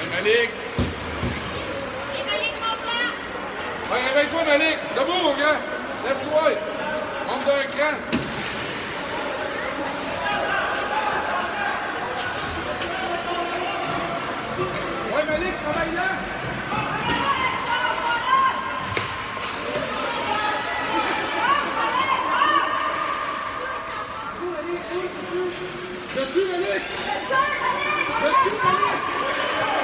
Ouais, Malik. Et Malik, monte là. Ouais, réveille-toi, Malik. Debout, mon gars. Lève-toi. Monte d'un cran. Ouais, Malik, travaille là. Dessus, Malik! Dessus, Malik!